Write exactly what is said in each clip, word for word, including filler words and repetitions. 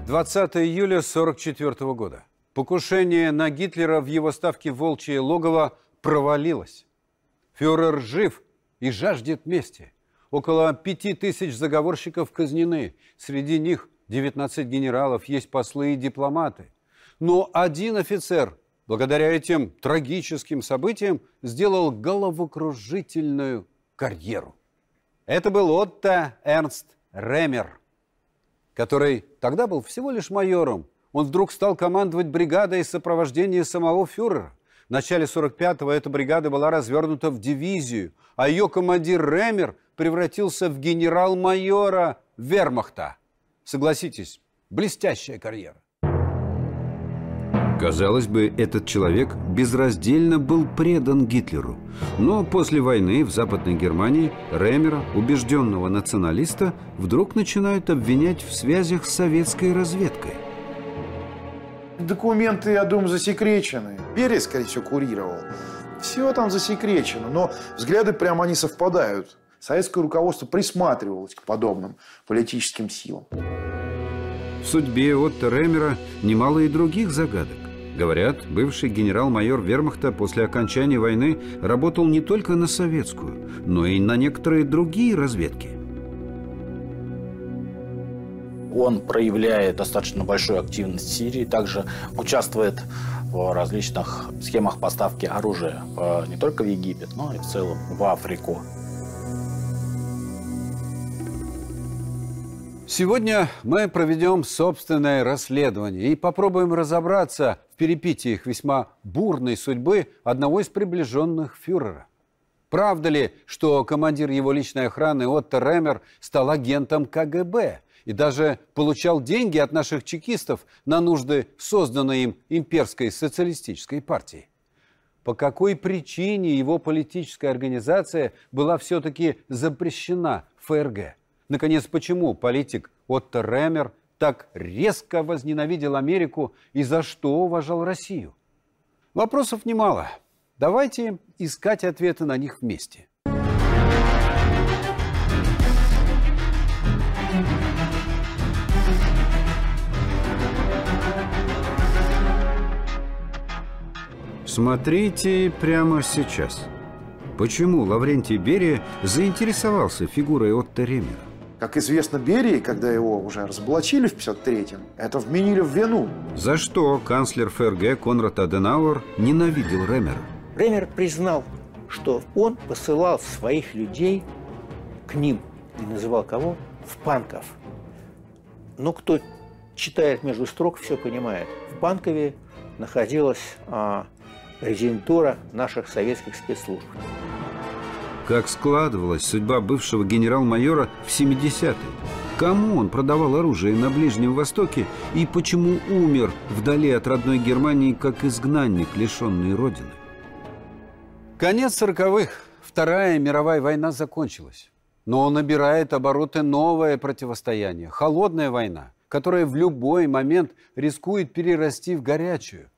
двадцатого июля сорок четвёртого года. Покушение на Гитлера в его ставке «Волчье логово» провалилось. Фюрер жив и жаждет мести. Около пяти тысяч заговорщиков казнены. Среди них девятнадцать генералов, есть послы и дипломаты. Но один офицер, благодаря этим трагическим событиям, сделал головокружительную карьеру. Это был Отто Эрнст Реммер, который тогда был всего лишь майором. Он вдруг стал командовать бригадой сопровождения самого фюрера. В начале сорок пятого эта бригада была развернута в дивизию, а ее командир Реммер превратился в генерал-майора вермахта. Согласитесь, блестящая карьера. Казалось бы, этот человек безраздельно был предан Гитлеру. Но после войны в Западной Германии Реммера, убежденного националиста, вдруг начинают обвинять в связях с советской разведкой. Документы, я думаю, засекречены. Берия, скорее всего, курировал. Все там засекречено, но взгляды прямо они совпадают. Советское руководство присматривалось к подобным политическим силам. В судьбе Отто Реммера немало и других загадок. Говорят, бывший генерал-майор вермахта после окончания войны работал не только на советскую, но и на некоторые другие разведки. Он проявляет достаточно большую активность в Сирии, также участвует в различных схемах поставки оружия не только в Египет, но и в целом в Африку. Сегодня мы проведем собственное расследование и попробуем разобраться в перипетиях весьма бурной судьбы одного из приближенных фюрера. Правда ли, что командир его личной охраны Отто Реммер стал агентом ка гэ бэ и даже получал деньги от наших чекистов на нужды созданной им имперской социалистической партии? По какой причине его политическая организация была все-таки запрещена в эф эр гэ? Наконец, почему политик Отто Реммер так резко возненавидел Америку и за что уважал Россию? Вопросов немало. Давайте искать ответы на них вместе. Смотрите прямо сейчас. Почему Лаврентий Берия заинтересовался фигурой Отто Реммера? Как известно, Берии, когда его уже разоблачили в пятьдесят третьем, это вменили в вину. За что канцлер эф эр гэ Конрад Аденауэр ненавидел Реммера? Реммер признал, что он посылал своих людей к ним, не называл кого, в Панков. Но кто читает между строк, все понимает. В Панкове находилась а, резидентура наших советских спецслужб. Как складывалась судьба бывшего генерал-майора в семидесятые? Кому он продавал оружие на Ближнем Востоке и почему умер вдали от родной Германии как изгнанник, лишенный родины? Конец сороковых. Вторая мировая война закончилась. Но набирает обороты новое противостояние. Холодная война, которая в любой момент рискует перерасти в горячую.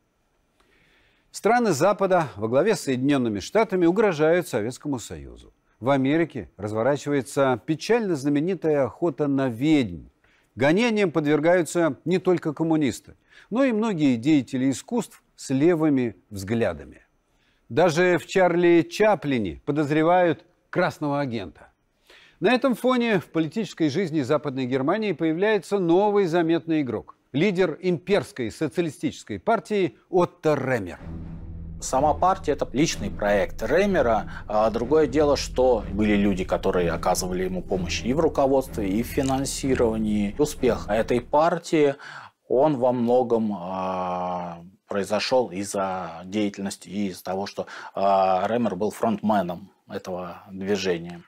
Страны Запада во главе с Соединенными Штатами угрожают Советскому Союзу. В Америке разворачивается печально знаменитая охота на ведьм. Гонениям подвергаются не только коммунисты, но и многие деятели искусств с левыми взглядами. Даже в Чарли Чаплине подозревают красного агента. На этом фоне в политической жизни Западной Германии появляется новый заметный игрок. Лидер имперской социалистической партии Отто Реммер. Сама партия – это личный проект Реммера. А другое дело, что были люди, которые оказывали ему помощь и в руководстве, и в финансировании. Успех этой партии, он во многом а, произошел из-за деятельности и из-за того, что а, Реммер был фронтменом этого движения.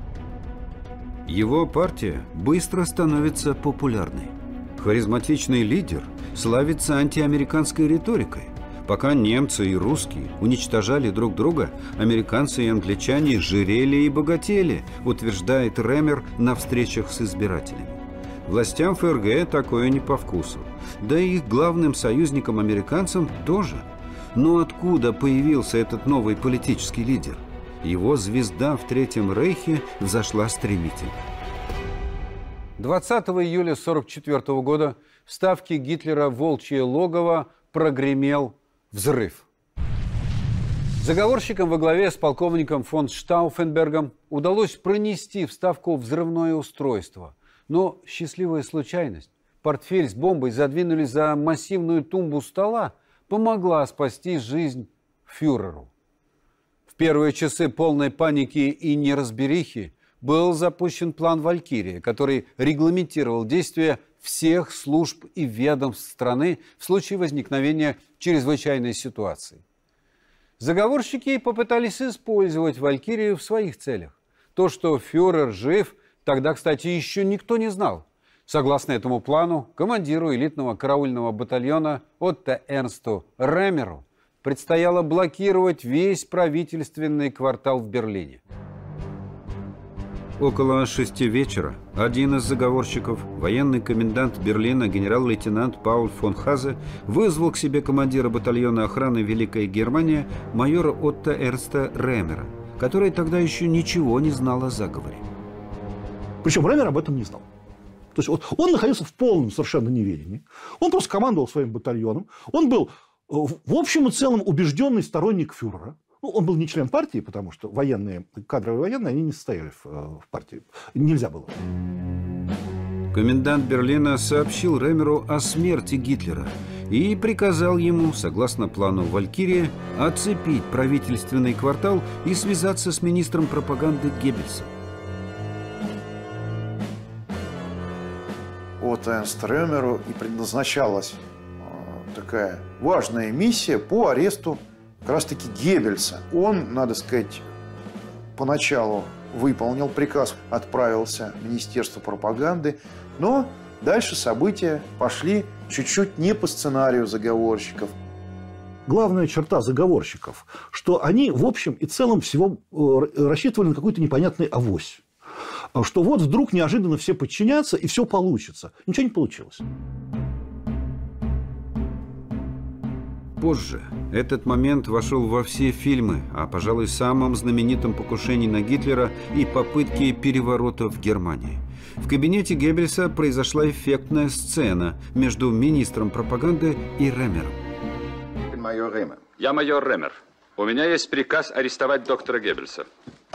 Его партия быстро становится популярной. Харизматичный лидер славится антиамериканской риторикой. Пока немцы и русские уничтожали друг друга, американцы и англичане жирели и богатели, утверждает Реммер на встречах с избирателями. Властям эф эр гэ такое не по вкусу. Да и их главным союзникам-американцам тоже. Но откуда появился этот новый политический лидер? Его звезда в Третьем Рейхе взошла стремительно. двадцатого июля сорок четвёртого года в ставке Гитлера «Волчье логово» прогремел взрыв. Заговорщикам во главе с полковником фон Штауфенбергом удалось пронести в ставку взрывное устройство. Но счастливая случайность, портфель с бомбой задвинули за массивную тумбу стола, помогла спасти жизнь фюреру. В первые часы полной паники и неразберихи был запущен план «Валькирия», который регламентировал действия всех служб и ведомств страны в случае возникновения чрезвычайной ситуации. Заговорщики попытались использовать «Валькирию» в своих целях. То, что фюрер жив, тогда, кстати, еще никто не знал. Согласно этому плану, командиру элитного караульного батальона Отто Эрнсту Ремеру предстояло блокировать весь правительственный квартал в Берлине. Около шести вечера один из заговорщиков, военный комендант Берлина генерал-лейтенант Пауль фон Хазе, вызвал к себе командира батальона охраны «Великая Германия» майора Отто Эрнста Ремера, который тогда еще ничего не знал о заговоре. Причем Ремер об этом не знал. То есть вот, он находился в полном совершенно неведении. Он просто командовал своим батальоном. Он был в общем и целом убежденный сторонник фюрера. Ну, он был не член партии, потому что военные, кадровые военные, они не состояли в, в партии. Нельзя было. Комендант Берлина сообщил Ремеру о смерти Гитлера и приказал ему, согласно плану «Валькирия», оцепить правительственный квартал и связаться с министром пропаганды Геббельсом. От Эрнсту Ремеру и предназначалась такая важная миссия по аресту как раз-таки Геббельса. Он, надо сказать, поначалу выполнил приказ, отправился в Министерство пропаганды, но дальше события пошли чуть-чуть не по сценарию заговорщиков. Главная черта заговорщиков, что они в общем и целом всего рассчитывали на какой-то непонятный авось. Что вот вдруг неожиданно все подчинятся и все получится. Ничего не получилось. Позже этот момент вошел во все фильмы о, пожалуй, самом знаменитом покушении на Гитлера и попытке переворота в Германии. В кабинете Геббельса произошла эффектная сцена между министром пропаганды и Ремером. Я майор Ремер. У меня есть приказ арестовать доктора Геббельса.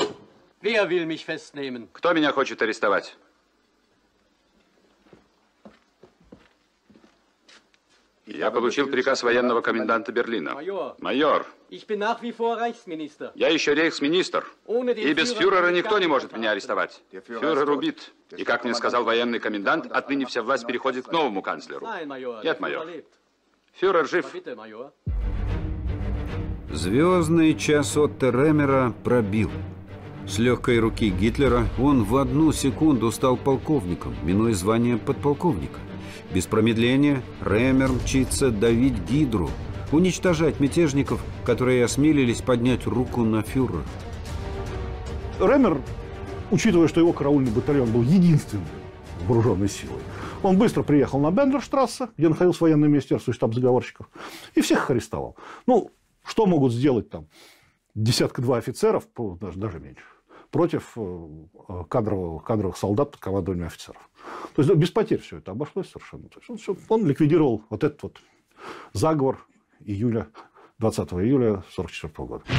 Кто меня хочет арестовать? Я получил приказ военного коменданта Берлина. Майор, я еще рейхсминистр, и без фюрера никто не может меня арестовать. Фюрер убит, и, как мне сказал военный комендант, отныне вся власть переходит к новому канцлеру. Нет, майор. Фюрер жив. Звездный час Отто Ремера пробил. С легкой руки Гитлера он в одну секунду стал полковником, минуя звание подполковника. Без промедления Ремер мчится давить Гидру, уничтожать мятежников, которые осмелились поднять руку на фюрера. Ремер, учитывая, что его караульный батальон был единственным вооруженной силой, он быстро приехал на Бендерштрассе, где находился военное министерство и штаб заговорщиков, и всех их арестовал. Ну, что могут сделать там десятка-два офицеров, даже, даже меньше, против кадровых, кадровых солдат под командованием офицеров. То есть без потерь все это обошлось совершенно. То есть он, все, он ликвидировал вот этот вот заговор июля, двадцатого июля сорок четвёртого года.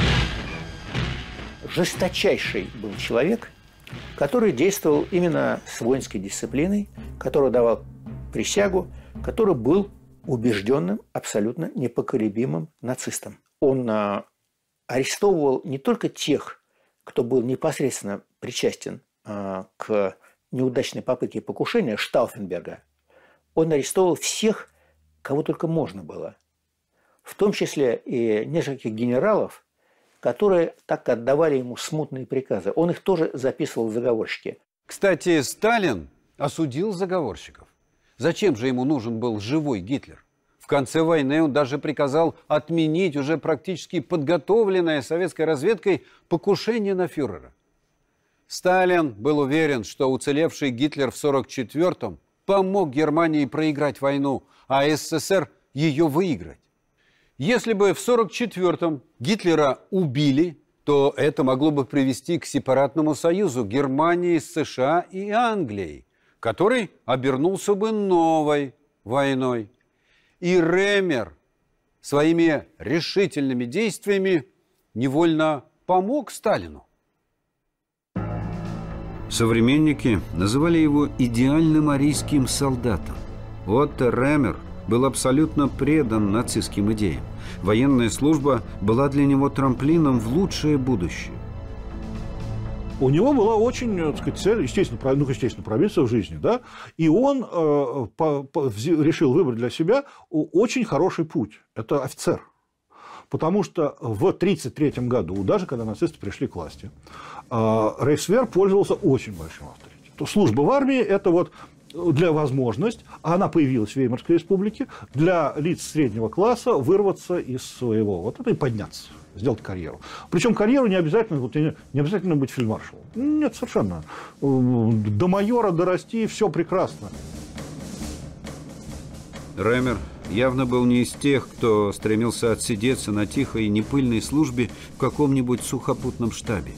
Жесточайший был человек, который действовал именно с воинской дисциплиной, который давал присягу, который был убежденным, абсолютно непоколебимым нацистом. Он а, арестовывал не только тех, кто был непосредственно причастен а, к неудачной попытке покушения Штауфенберга, он арестовывал всех, кого только можно было. В том числе и нескольких генералов, которые так отдавали ему смутные приказы. Он их тоже записывал в заговорщики. Кстати, Сталин осудил заговорщиков. Зачем же ему нужен был живой Гитлер? В конце войны он даже приказал отменить уже практически подготовленное советской разведкой покушение на фюрера. Сталин был уверен, что уцелевший Гитлер в сорок четвёртом помог Германии проиграть войну, а СССР ее выиграть. Если бы в сорок четвёртом Гитлера убили, то это могло бы привести к сепаратному союзу Германии с США и Англией. который обернулся бы новой войной. И Ремер своими решительными действиями невольно помог Сталину. Современники называли его идеальным арийским солдатом. Отто Ремер был абсолютно предан нацистским идеям. Военная служба была для него трамплином в лучшее будущее. У него была очень, так сказать, цель, естественно, ну, естественно, пробиться в жизни, да, и он э, по, по, решил выбрать для себя очень хороший путь. Это офицер. Потому что в тысяча девятьсот тридцать третьем году, даже когда нацисты пришли к власти, э, Рейхсвер пользовался очень большим авторитетом. Служба в армии – это вот для возможность, а она появилась в Веймарской республике, для лиц среднего класса вырваться из своего, вот это и подняться, сделать карьеру. Причем карьеру не обязательно, вот, не обязательно быть фельдмаршалом. Нет, совершенно. До майора дорасти, все прекрасно. Ремер явно был не из тех, кто стремился отсидеться на тихой и непыльной службе в каком-нибудь сухопутном штабе.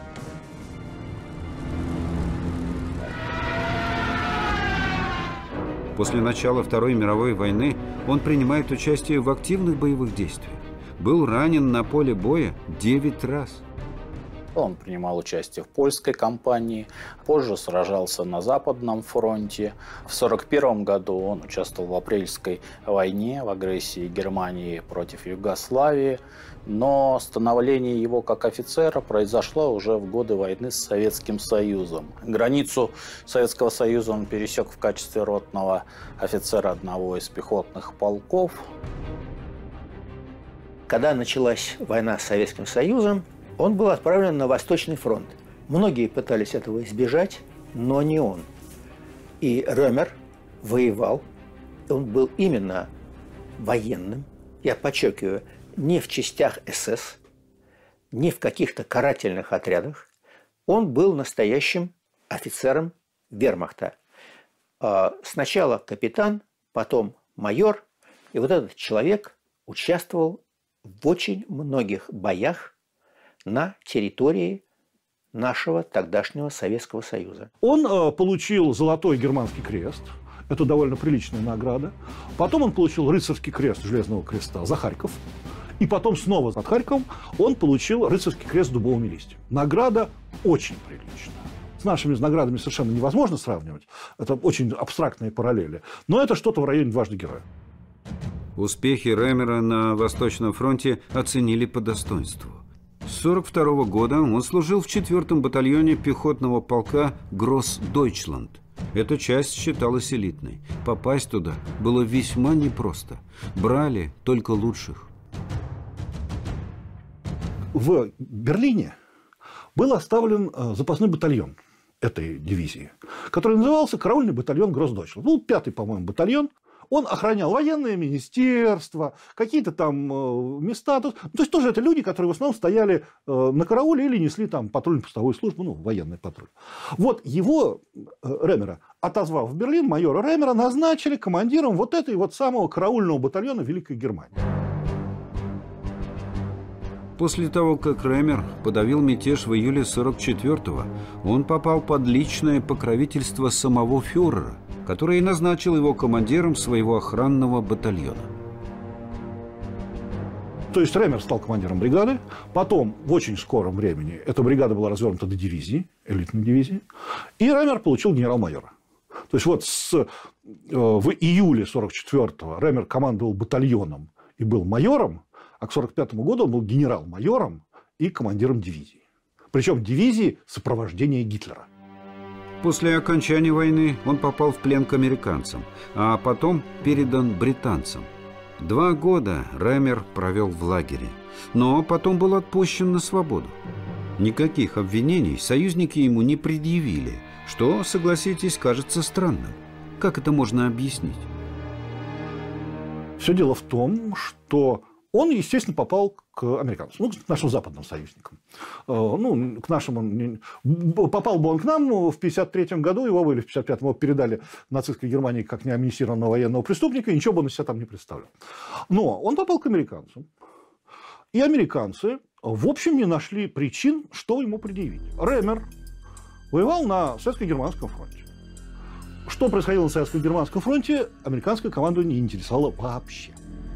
После начала Второй мировой войны он принимает участие в активных боевых действиях. Был ранен на поле боя девять раз. Он принимал участие в польской кампании, позже сражался на Западном фронте. В сорок первом году он участвовал в апрельской войне, в агрессии Германии против Югославии. Но становление его как офицера произошло уже в годы войны с Советским Союзом. Границу Советского Союза он пересек в качестве ротного офицера одного из пехотных полков. Когда началась война с Советским Союзом, он был отправлен на Восточный фронт. Многие пытались этого избежать, но не он. И Ремер воевал, он был именно военным, я подчеркиваю, не в частях эс эс, не в каких-то карательных отрядах. Он был настоящим офицером вермахта. Сначала капитан, потом майор. И вот этот человек участвовал в очень многих боях на территории нашего тогдашнего Советского Союза. Он э, получил Золотой Германский крест. Это довольно приличная награда. Потом он получил Рыцарский крест Железного креста за Харьков. И потом снова за Харьковом он получил Рыцарский крест с дубовыми листьями. Награда очень приличная. С нашими наградами совершенно невозможно сравнивать. Это очень абстрактные параллели. Но это что-то в районе дважды героя. Успехи Ремера на Восточном фронте оценили по достоинству. С сорок второго года он служил в четвёртом батальоне пехотного полка Гросс-Дойчланд. Эта часть считалась элитной. Попасть туда было весьма непросто. Брали только лучших. В Берлине был оставлен запасной батальон этой дивизии, который назывался караульный батальон Гросс-Дойчланд. Ну, пятый, по-моему, батальон. Он охранял военное министерство, какие-то там э, места. То, то есть тоже это люди, которые в основном стояли э, на карауле или несли там патрульно-постовую службу, ну, военный патруль. Вот его, э, Ремера, отозвав в Берлин, майора Ремера назначили командиром вот этой вот самого караульного батальона Великой Германии. После того, как Ремер подавил мятеж в июле сорок четвёртого, он попал под личное покровительство самого фюрера, который и назначил его командиром своего охранного батальона. То есть Ремер стал командиром бригады. Потом, в очень скором времени, эта бригада была развернута до дивизии, элитной дивизии. И Ремер получил генерал-майора. То есть вот с, э, в июле сорок четвёртого Ремер командовал батальоном и был майором, а к сорок пятому году он был генерал-майором и командиром дивизии. Причем дивизии сопровождения Гитлера. После окончания войны он попал в плен к американцам, а потом передан британцам. Два года Ремер провел в лагере, но потом был отпущен на свободу. Никаких обвинений союзники ему не предъявили, что, согласитесь, кажется странным. Как это можно объяснить? Все дело в том, что он, естественно, попал к американцам, ну, к нашим западным союзникам. Ну, к нашим он... Попал бы он к нам в пятьдесят третьем году, его или в пятьдесят пятом его передали нацистской Германии как неамнистированного военного преступника, и ничего бы он из себя там не представлял. Но он попал к американцам. И американцы, в общем, не нашли причин, что ему предъявить. Ремер воевал на советско-германском фронте. Что происходило на Советско-Германском фронте, американское командование не интересовало вообще.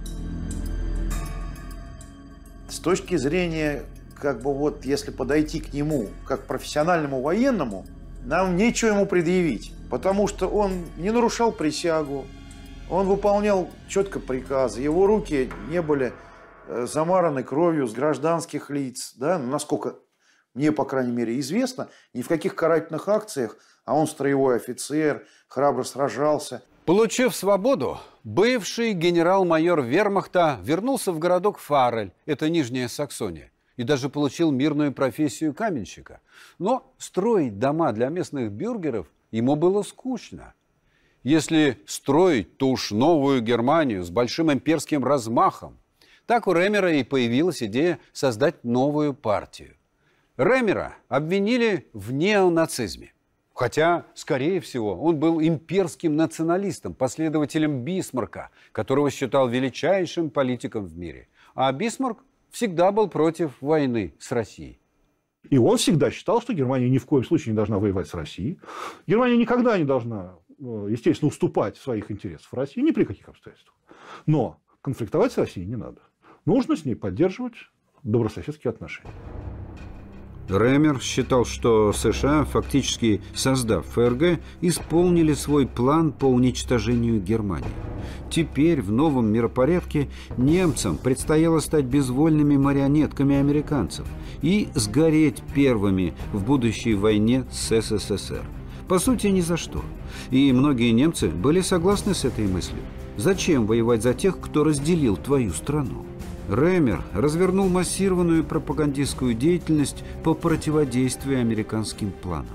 С точки зрения, как бы вот, если подойти к нему как к профессиональному военному, нам нечего ему предъявить, потому что он не нарушал присягу, он выполнял четко приказы, его руки не были замараны кровью с гражданских лиц, да, насколько мне, по крайней мере, известно, ни в каких карательных акциях, а он строевой офицер, храбро сражался. Получив свободу, бывший генерал-майор вермахта вернулся в городок Фарель, это Нижняя Саксония, и даже получил мирную профессию каменщика. Но строить дома для местных бюргеров ему было скучно. Если строить, то уж новую Германию с большим имперским размахом. Так у Ремера и появилась идея создать новую партию. Ремера обвинили в неонацизме. Хотя, скорее всего, он был имперским националистом, последователем Бисмарка, которого считал величайшим политиком в мире. А Бисмарк всегда был против войны с Россией. И он всегда считал, что Германия ни в коем случае не должна воевать с Россией. Германия никогда не должна, естественно, уступать в своих интересах в России, ни при каких обстоятельствах. Но конфликтовать с Россией не надо. Нужно с ней поддерживать добрососедские отношения. Ремер считал, что США, фактически создав ФРГ, исполнили свой план по уничтожению Германии. Теперь в новом миропорядке немцам предстояло стать безвольными марионетками американцев и сгореть первыми в будущей войне с СССР. По сути, ни за что. И многие немцы были согласны с этой мыслью. Зачем воевать за тех, кто разделил твою страну? Ремер развернул массированную пропагандистскую деятельность по противодействию американским планам.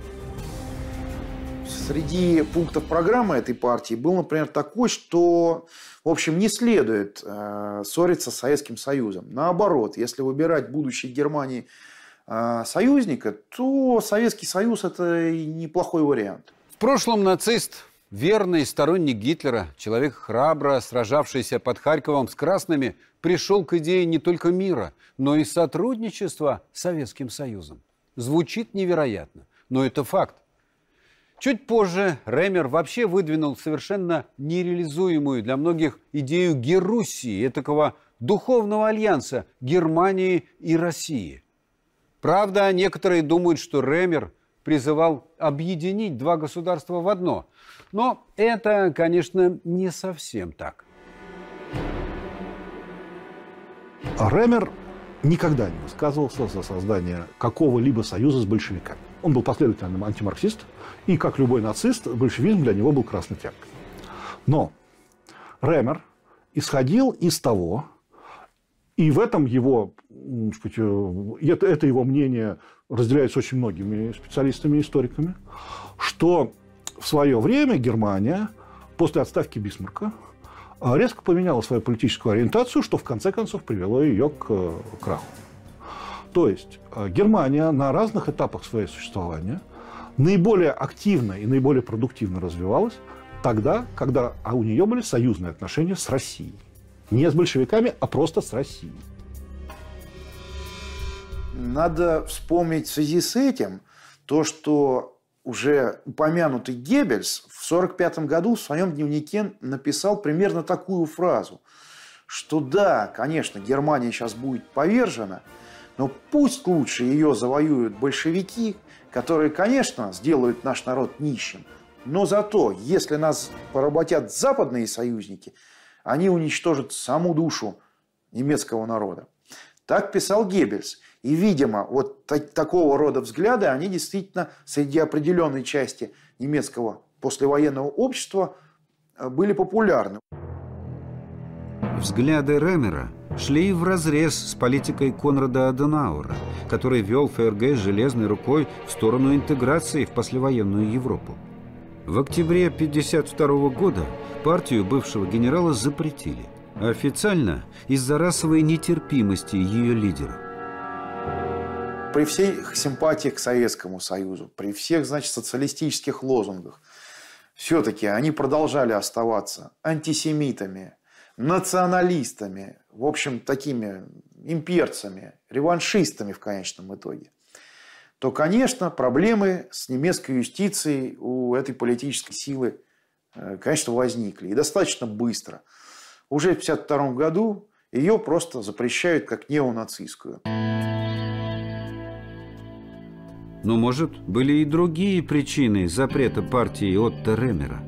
Среди пунктов программы этой партии был, например, такой, что, в общем, не следует э, ссориться с Советским Союзом. Наоборот, если выбирать будущей Германии э, союзника, то Советский Союз – это неплохой вариант. В прошлом нацист, верный сторонник Гитлера, человек, храбро сражавшийся под Харьковом с красными, пришел к идее не только мира, но и сотрудничества с Советским Союзом. Звучит невероятно, но это факт. Чуть позже Ремер вообще выдвинул совершенно нереализуемую для многих идею Геруссии, такого духовного альянса Германии и России. Правда, некоторые думают, что Ремер призывал объединить два государства в одно. Но это, конечно, не совсем так. Ремер никогда не высказывался за создание какого-либо союза с большевиками. Он был последовательным антимарксист, и, как любой нацист, большевизм для него был красной тряпкой. Но Ремер исходил из того, и в этом его, так сказать, это, это его мнение разделяется очень многими специалистами и историками, что в свое время Германия после отставки Бисмарка резко поменяла свою политическую ориентацию, что в конце концов привело ее к краху. То есть Германия на разных этапах своего существования наиболее активно и наиболее продуктивно развивалась тогда, когда у нее были союзные отношения с Россией. Не с большевиками, а просто с Россией. Надо вспомнить в связи с этим то, что уже упомянутый Геббельс в сорок пятом году в своем дневнике написал примерно такую фразу, что да, конечно, Германия сейчас будет повержена, но пусть лучше ее завоюют большевики, которые, конечно, сделают наш народ нищим, но зато, если нас поработят западные союзники, они уничтожат саму душу немецкого народа. Так писал Геббельс. И, видимо, вот так, такого рода взгляды, они действительно среди определенной части немецкого послевоенного общества были популярны. Взгляды Ремера шли вразрез с политикой Конрада Аденауэра, который вел ФРГ железной рукой в сторону интеграции в послевоенную Европу. В октябре тысяча девятьсот пятьдесят второго года партию бывшего генерала запретили, официально из-за расовой нетерпимости ее лидера. При всех симпатиях к Советскому Союзу, при всех, значит, социалистических лозунгах, все-таки они продолжали оставаться антисемитами, националистами, в общем, такими имперцами, реваншистами в конечном итоге. то, конечно, проблемы с немецкой юстицией у этой политической силы, конечно, возникли. И достаточно быстро. Уже в тысяча девятьсот пятьдесят втором году ее просто запрещают как неонацистскую. Но, может, были и другие причины запрета партии Отто Ремера?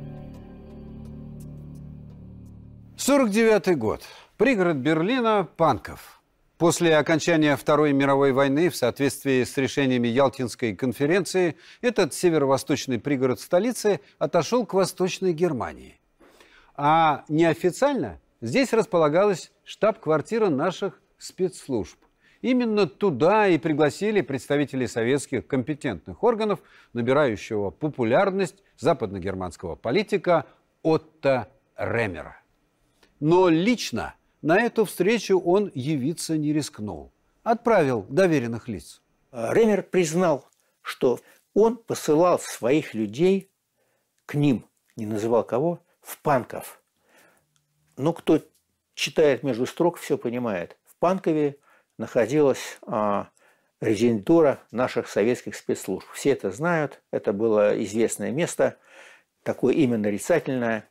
сорок девятый год. Пригород Берлина – Панков. После окончания Второй мировой войны, в соответствии с решениями Ялтинской конференции, этот северо-восточный пригород столицы отошел к Восточной Германии. А неофициально здесь располагалась штаб-квартира наших спецслужб. Именно туда и пригласили представителей советских компетентных органов, набирающего популярность западногерманского политика Отто Ремера. Но лично на эту встречу он явиться не рискнул. Отправил доверенных лиц. Ремер признал, что он посылал своих людей к ним, не называл кого, в Панков. Но кто читает между строк, все понимает. В Панкове находилась а, резидентура наших советских спецслужб. Все это знают, это было известное место, такое имя нарицательное.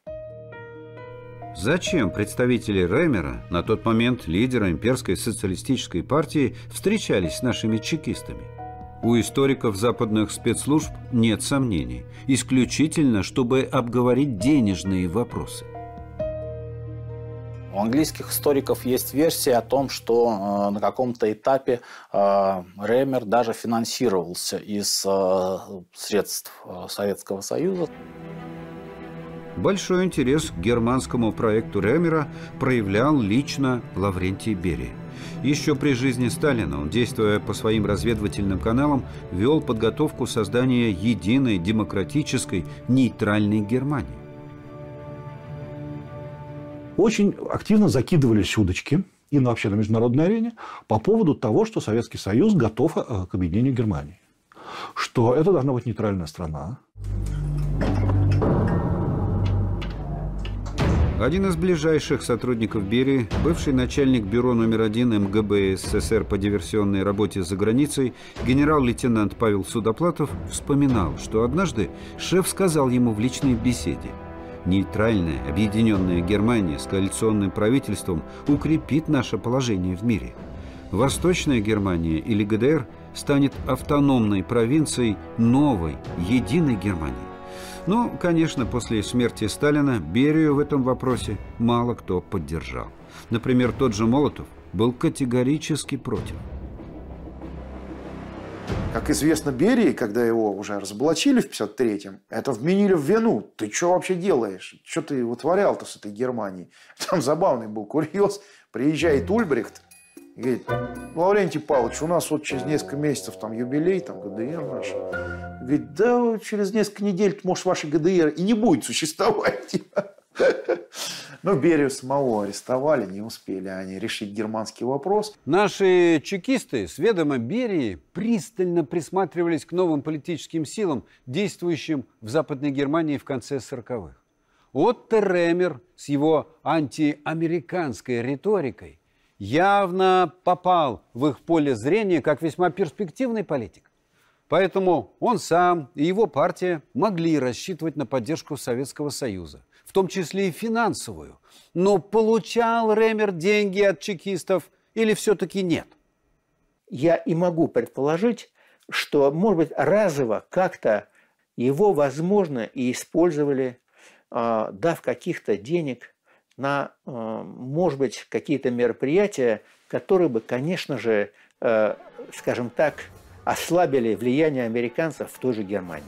Зачем представители Ремера, на тот момент лидера имперской социалистической партии, встречались с нашими чекистами? У историков западных спецслужб нет сомнений. Исключительно, чтобы обговорить денежные вопросы. У английских историков есть версия о том, что э, на каком-то этапе э, Ремер даже финансировался из э, средств э, Советского Союза. Большой интерес к германскому проекту Ремера проявлял лично Лаврентий Берия. Еще при жизни Сталина он, действуя по своим разведывательным каналам, вел подготовку создания единой, демократической, нейтральной Германии. Очень активно закидывались удочки и вообще на международной арене по поводу того, что Советский Союз готов к объединению Германии. Что это должна быть нейтральная страна. Один из ближайших сотрудников Берии, бывший начальник бюро номер один эм гэ бэ эс эс эс эр по диверсионной работе за границей, генерал-лейтенант Павел Судоплатов, вспоминал, что однажды шеф сказал ему в личной беседе: «Нейтральная, объединенная Германия с коалиционным правительством укрепит наше положение в мире. Восточная Германия или гэ дэ эр станет автономной провинцией новой, единой Германии». Но, конечно, после смерти Сталина Берию в этом вопросе мало кто поддержал. Например, тот же Молотов был категорически против. Как известно, Берии, когда его уже разоблачили в пятьдесят третьем, это вменили в вину. Ты что вообще делаешь? Что ты вытворял-то с этой Германией? Там забавный был курьез. Приезжает Ульбрихт и говорит: Лаврентий Павлович, у нас вот через несколько месяцев там юбилей, там гэ дэ эр наш. Говорит: да через несколько недель, может, ваша гэ дэ эр и не будет существовать. Но Берию самого арестовали, не успели они решить германский вопрос. Наши чекисты с ведома Берии пристально присматривались к новым политическим силам, действующим в Западной Германии в конце сороковых. Отто Ремер с его антиамериканской риторикой явно попал в их поле зрения как весьма перспективный политик. Поэтому он сам и его партия могли рассчитывать на поддержку Советского Союза, в том числе и финансовую. Но получал Ремер деньги от чекистов или все-таки нет? Я и могу предположить, что, может быть, разово как-то его, возможно, и использовали, дав каких-то денег на, может быть, какие-то мероприятия, которые бы, конечно же, скажем так, ослабили влияние американцев в той же Германии.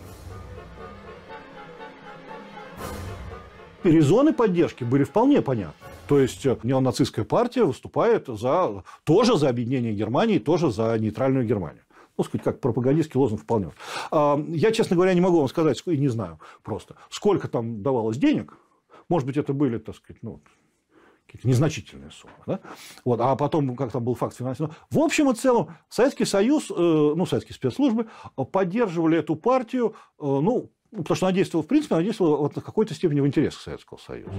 Резоны поддержки были вполне понятны. То есть неонацистская партия выступает за, тоже за объединение Германии, тоже за нейтральную Германию. Ну, сказать, как пропагандистский лозунг вполне. Я, честно говоря, не могу вам сказать, и не знаю просто, сколько там давалось денег. Может быть, это были, так сказать, ну, какие-то незначительные суммы. Да? Вот, а потом, как там был факт финансирования. В общем и целом, Советский Союз, ну, советские спецслужбы поддерживали эту партию, ну, потому что она действовала, в принципе, она действовала вот в какой-то степени в интересах Советского Союза.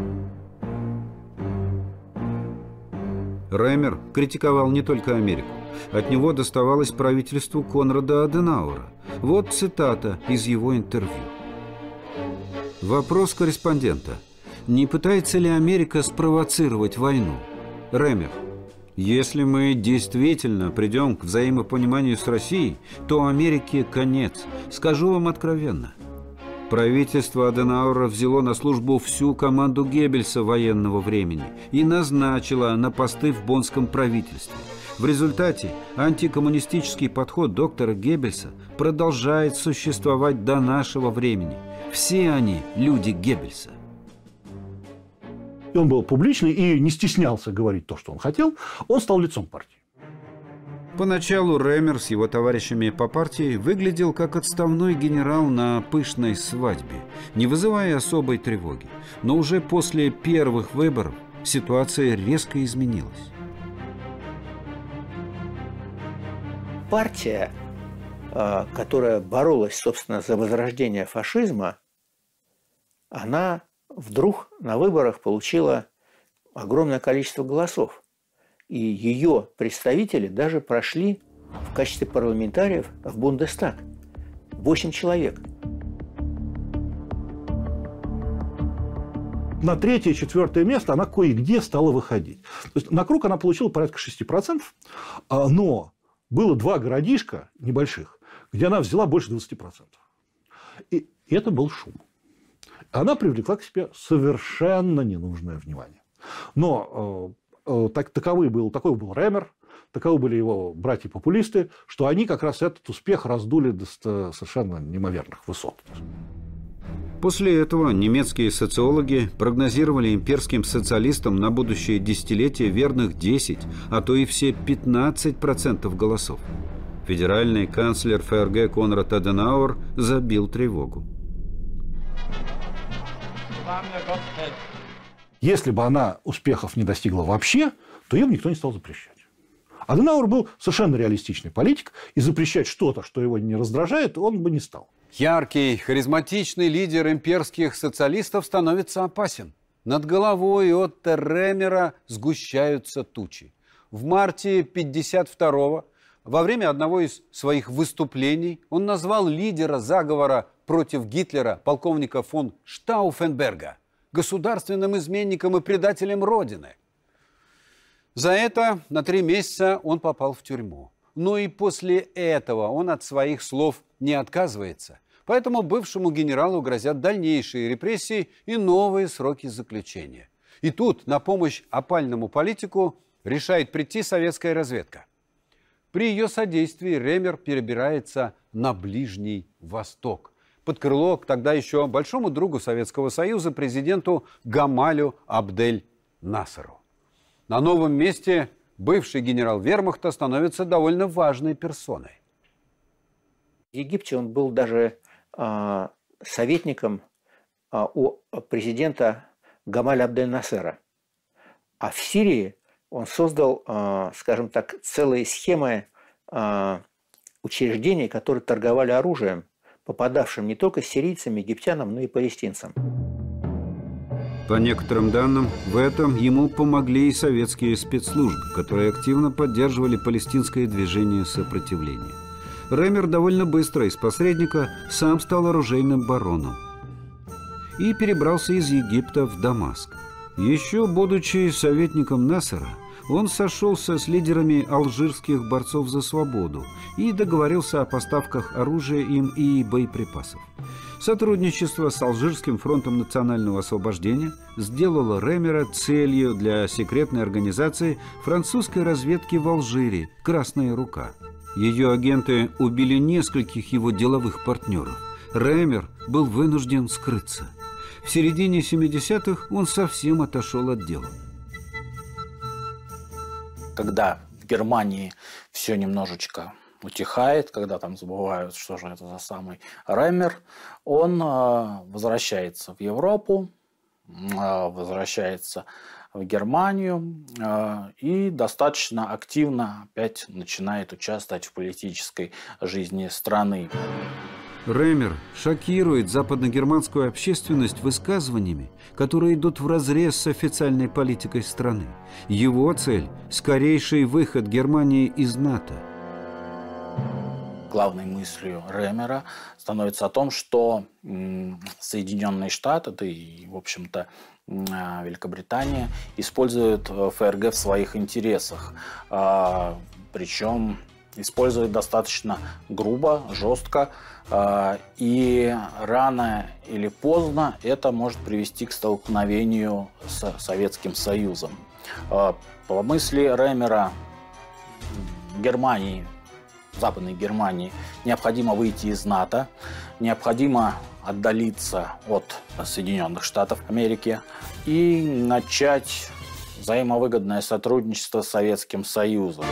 Ремер критиковал не только Америку. от него доставалось правительству Конрада Аденауэра. Вот цитата из его интервью. Вопрос корреспондента. Не пытается ли Америка спровоцировать войну? Ремер. Если мы действительно придем к взаимопониманию с Россией, то Америке конец. Скажу вам откровенно. Правительство Аденауэра взяло на службу всю команду Геббельса военного времени и назначило на посты в боннском правительстве. В результате антикоммунистический подход доктора Геббельса продолжает существовать до нашего времени. Все они люди Геббельса. И он был публичный и не стеснялся говорить то, что он хотел. Он стал лицом партии. Поначалу Ремер с его товарищами по партии выглядел как отставной генерал на пышной свадьбе, не вызывая особой тревоги. Но уже после первых выборов ситуация резко изменилась. Партия, которая боролась, собственно, за возрождение фашизма, она вдруг на выборах получила огромное количество голосов. И ее представители даже прошли в качестве парламентариев в Бундестаг. Восемь человек. На третье, четвертое место она кое-где стала выходить. То есть на круг она получила порядка шести процентов, но было два городишка небольших, где она взяла больше двадцати процентов. И это был шум. Она привлекла к себе совершенно ненужное внимание. Но э, так, таковы был, такой был Ремер, таковы были его братья-популисты, что они как раз этот успех раздули до совершенно неимоверных высот. После этого немецкие социологи прогнозировали имперским социалистам на будущее десятилетие верных десять, а то и все пятнадцать процентов голосов. Федеральный канцлер ФРГ Конрад Аденауэр забил тревогу. Если бы она успехов не достигла вообще, то ее бы никто не стал запрещать. Аденауэр был совершенно реалистичный политик, и запрещать что-то, что его не раздражает, он бы не стал. Яркий, харизматичный лидер имперских социалистов становится опасен. Над головой Отто Ремера сгущаются тучи. В марте пятьдесят второго, во время одного из своих выступлений, он назвал лидера заговора против Гитлера, полковника фон Штауфенберга, государственным изменником и предателем Родины. За это на три месяца он попал в тюрьму. Но и после этого он от своих слов не отказывается. Поэтому бывшему генералу грозят дальнейшие репрессии и новые сроки заключения. И тут на помощь опальному политику решает прийти советская разведка. При ее содействии Ремер перебирается на Ближний Восток, под крыло к тогда еще большому другу Советского Союза, президенту Гамалю Абдель Насеру. На новом месте бывший генерал вермахта становится довольно важной персоной. В Египте он был даже э, советником э, у президента Гамаля Абдель Насера. А в Сирии он создал, э, скажем так, целые схемы э, учреждений, которые торговали оружием, попадавшим не только сирийцам, египтянам, но и палестинцам. По некоторым данным, в этом ему помогли и советские спецслужбы, которые активно поддерживали палестинское движение сопротивления. Ремер довольно быстро из посредника сам стал оружейным бароном и перебрался из Египта в Дамаск. Еще будучи советником Насера, он сошелся с лидерами алжирских борцов за свободу и договорился о поставках оружия им и боеприпасов. Сотрудничество с Алжирским фронтом национального освобождения сделало Ремера целью для секретной организации французской разведки в Алжире «Красная рука». Ее агенты убили нескольких его деловых партнеров. Ремер был вынужден скрыться. В середине семидесятых он совсем отошел от дела. Когда в Германии все немножечко утихает, когда там забывают, что же это за самый Ремер, он э, возвращается в Европу, э, возвращается в Германию э, и достаточно активно опять начинает участвовать в политической жизни страны. Ремер шокирует западногерманскую общественность высказываниями, которые идут вразрез с официальной политикой страны. Его цель – скорейший выход Германии из НАТО. Главной мыслью Ремера становится о том, что Соединенные Штаты, да и, в общем-то, Великобритания используют ФРГ в своих интересах. Причем используют достаточно грубо, жестко. И рано или поздно это может привести к столкновению с Советским Союзом. По мысли Ремера, Германии, Западной Германии необходимо выйти из НАТО, необходимо отдалиться от Соединенных Штатов Америки и начать взаимовыгодное сотрудничество с Советским Союзом.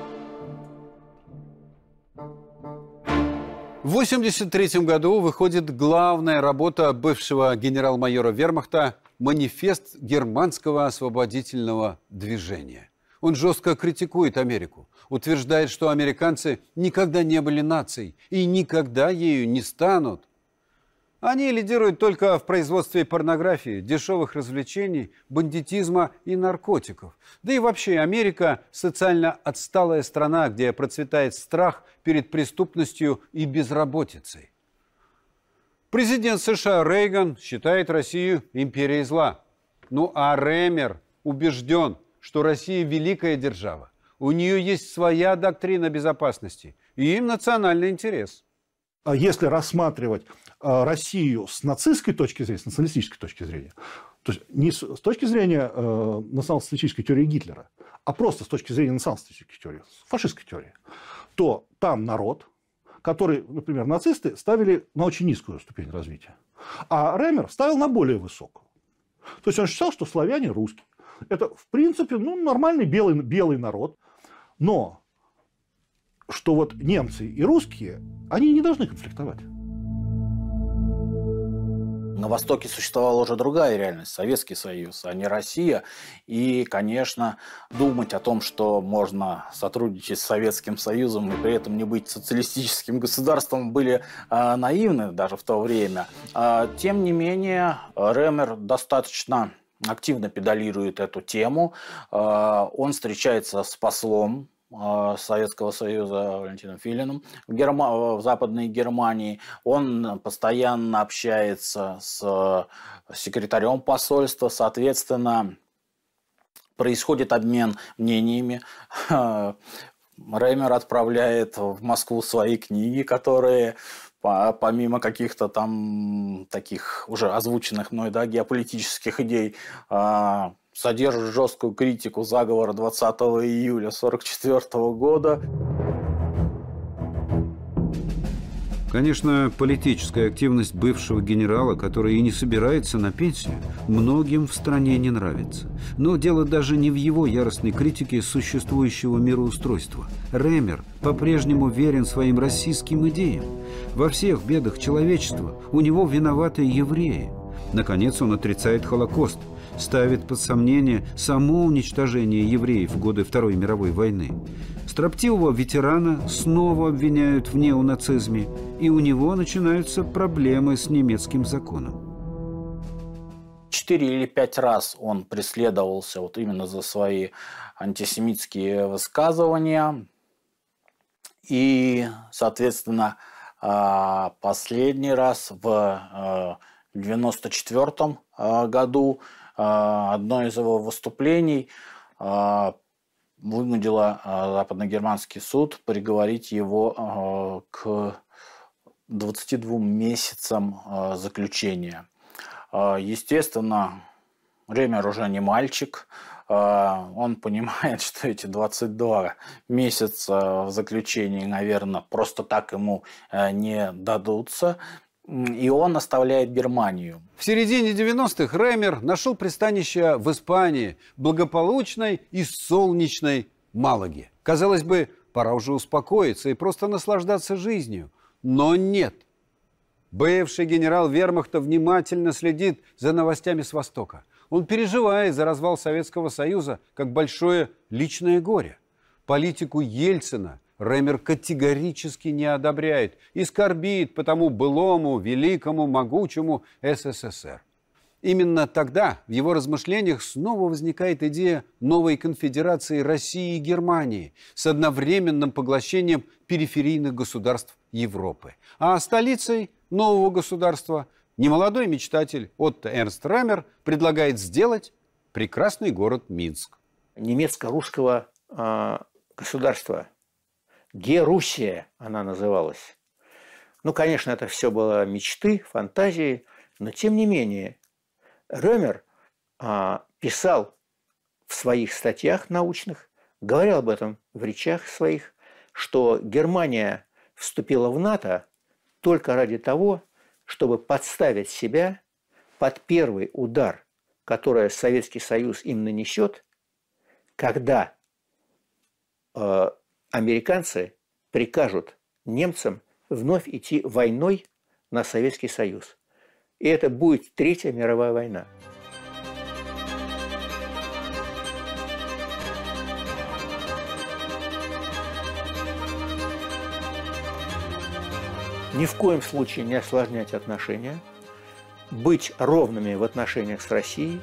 В восемьдесят третьем году выходит главная работа бывшего генерал-майора вермахта «Манифест германского освободительного движения». Он жестко критикует Америку, утверждает, что американцы никогда не были нацией и никогда ею не станут. Они лидируют только в производстве порнографии, дешевых развлечений, бандитизма и наркотиков. Да и вообще Америка – социально отсталая страна, где процветает страх перед преступностью и безработицей. Президент США Рейган считает Россию империей зла. Ну а Ремер убежден, что Россия великая держава. У нее есть своя доктрина безопасности и национальный интерес. Если рассматривать Россию с нацистской точки зрения, с националистической точки зрения, то есть не с точки зрения э, национал-социалистической теории Гитлера, а просто с точки зрения национал-социалистической теории, фашистской теории, то там народ, который, например, нацисты ставили на очень низкую ступень развития, а Ремер ставил на более высокую. То есть он считал, что славяне русские. Это, в принципе, ну, нормальный белый, белый народ, но что вот немцы и русские, они не должны конфликтовать. На Востоке существовала уже другая реальность, Советский Союз, а не Россия. И, конечно, думать о том, что можно сотрудничать с Советским Союзом и при этом не быть социалистическим государством, были э, наивны даже в то время. А, тем не менее, Ремер достаточно активно педалирует эту тему. А, он встречается с послом Советского Союза Валентином Филиным в, Герма... в Западной Германии. Он постоянно общается с секретарем посольства, соответственно, происходит обмен мнениями. Ремер отправляет в Москву свои книги, которые, помимо каких-то там таких уже озвученных мной, да, геополитических идей, содержит жесткую критику заговора двадцатого июля сорок четвёртого года. Конечно, политическая активность бывшего генерала, который и не собирается на пенсию, многим в стране не нравится. Но дело даже не в его яростной критике существующего мироустройства. Ремер по-прежнему верен своим российским идеям. Во всех бедах человечества у него виноваты евреи. Наконец, он отрицает Холокост, ставит под сомнение само уничтожение евреев в годы Второй мировой войны. Строптивого ветерана снова обвиняют в неонацизме, и у него начинаются проблемы с немецким законом. Четыре или пять раз он преследовался вот именно за свои антисемитские высказывания. И, соответственно, последний раз в девяносто четвёртом году одно из его выступлений вынудило западногерманский суд приговорить его к двадцати двум месяцам заключения. Естественно, Ремер уже не мальчик. Он понимает, что эти двадцать два месяца в заключении, наверное, просто так ему не дадутся. И он оставляет Германию. В середине девяностых Ремер нашел пристанище в Испании, благополучной и солнечной Малаге. Казалось бы, пора уже успокоиться и просто наслаждаться жизнью. Но нет. Бывший генерал вермахта внимательно следит за новостями с Востока. Он переживает за развал Советского Союза как большое личное горе. Политику Ельцина Ремер категорически не одобряет и скорбит по тому былому, великому, могучему СССР. Именно тогда в его размышлениях снова возникает идея новой конфедерации России и Германии с одновременным поглощением периферийных государств Европы. А столицей нового государства немолодой мечтатель Отто Эрнст Ремер предлагает сделать прекрасный город Минск. Немецко-русского э, государства. Геруссия она называлась. Ну, конечно, это все было мечты, фантазии, но тем не менее Ремер а, писал в своих статьях научных, говорил об этом в речах своих, что Германия вступила в НАТО только ради того, чтобы подставить себя под первый удар, который Советский Союз им нанесет, когда э, американцы прикажут немцам вновь идти войной на Советский Союз. И это будет Третья мировая война. Ни в коем случае не осложнять отношения, быть ровными в отношениях с Россией.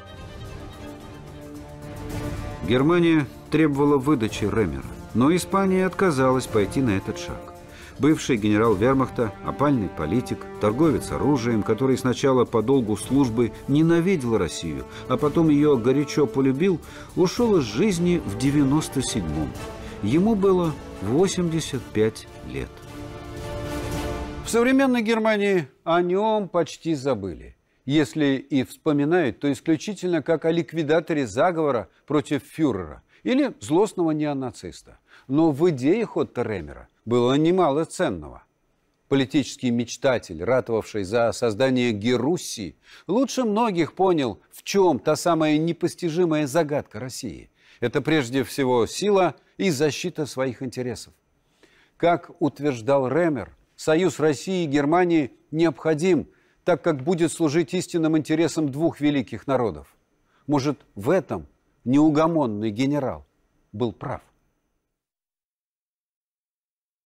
Германия требовала выдачи Ремера, но Испания отказалась пойти на этот шаг. Бывший генерал вермахта, опальный политик, торговец оружием, который сначала по долгу службы ненавидел Россию, а потом ее горячо полюбил, ушел из жизни в девяносто седьмом. Ему было восемьдесят пять лет. В современной Германии о нем почти забыли. Если и вспоминают, то исключительно как о ликвидаторе заговора против фюрера или злостного неонациста. Но в идеях Отто Ремера было немало ценного. Политический мечтатель, ратовавший за создание Геруссии, лучше многих понял, в чем та самая непостижимая загадка России. Это прежде всего сила и защита своих интересов. Как утверждал Ремер, союз России и Германии необходим, так как будет служить истинным интересам двух великих народов. Может, в этом неугомонный генерал был прав.